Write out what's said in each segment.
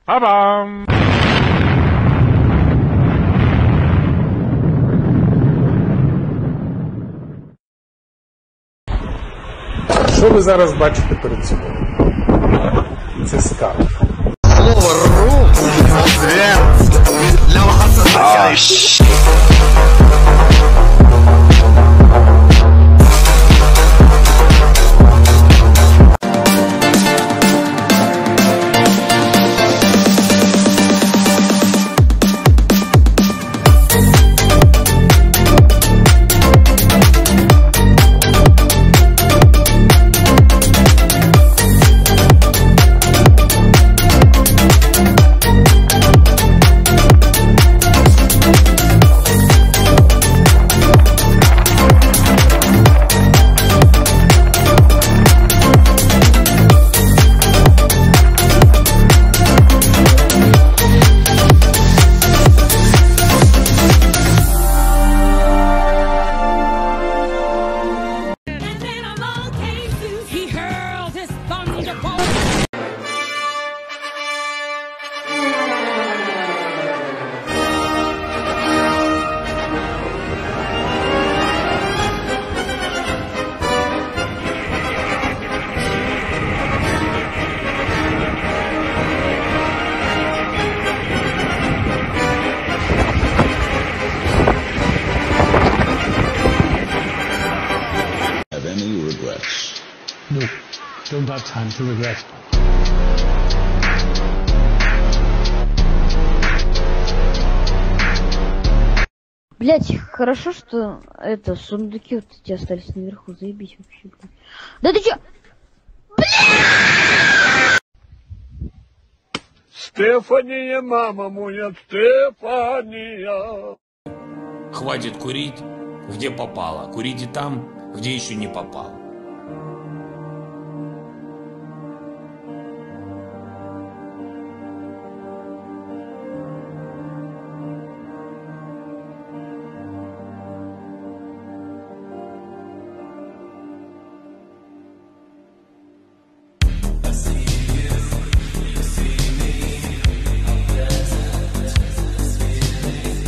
Па-бам! Що ви зараз бачите перед собою? Це скарб. Слово «ру» для вас означає No, don't have time to regret. Блять, хорошо, что это сундуки вот эти остались наверху, заебись вообще, блядь. Да ты чё? Стефания, мама моя, Стефания. Хватит курить, где попало. Курите там, где еще не попало.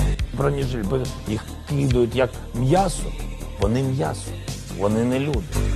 Бронежиль, їх кидають як м'ясо, вони м'ясо, вони не люди.